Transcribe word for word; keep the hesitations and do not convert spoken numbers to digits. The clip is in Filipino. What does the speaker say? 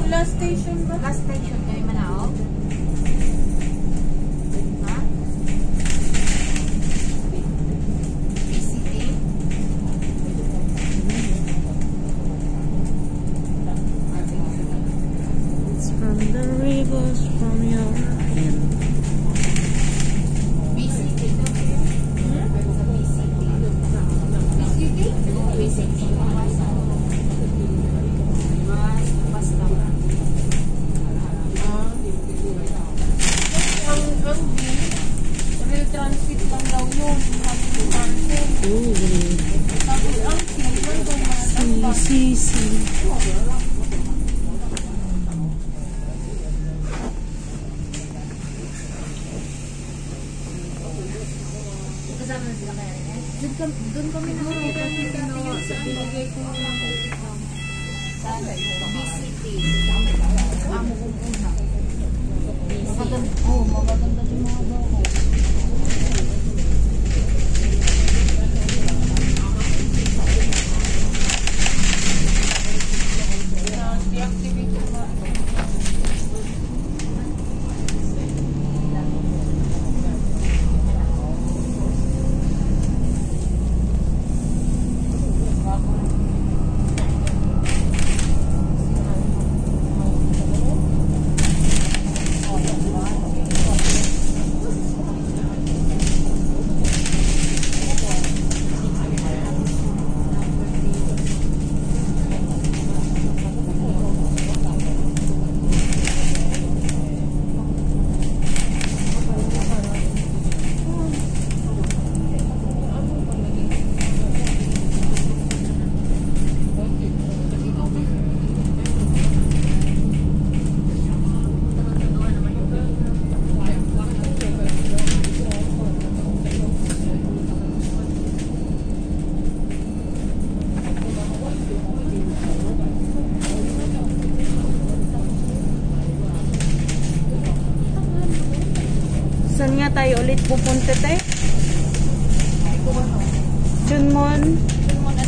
last station ba? Last station kayo Manao? Ha? B C T? It's from the rivers from your hand. B C T? Hmm? B C T? B C T? B C T? Transit lang daw yun. Ooh. Tapos ang silver kung mga Si, si, si. Kasama na sila kaya rin eh? Doon kami na mga kasi dati yun sa binigay ko sa B C T. Amo kong una. Magaganda, oh, magaganda yung mga bago. Saan nga tayo ulit pupunta tayo? Junmon? Junmon